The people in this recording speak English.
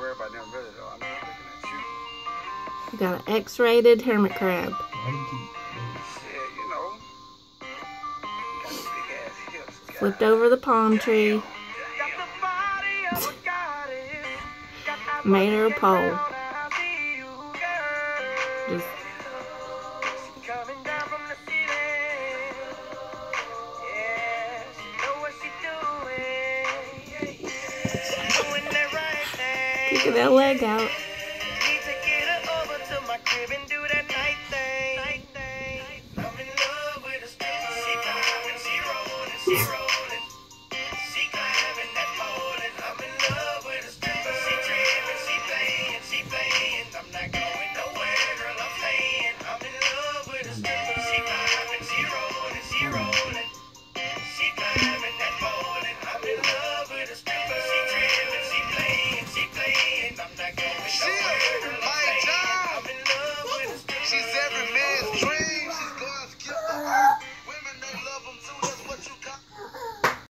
worry about them really though. I'm just looking at you. We got an X-rated hermit crab. Yeah, you know. Got big ass hips. Flipped over the palm tree. Made her a pole. Just kicking that leg out. She's every man's dream.